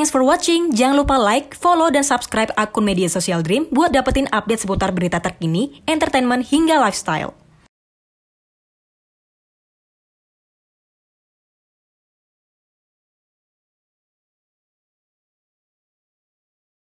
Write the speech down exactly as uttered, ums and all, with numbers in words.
Thanks for watching. Jangan lupa like, follow, dan subscribe akun media sosial Dream buat dapetin update seputar berita terkini, entertainment, hingga lifestyle.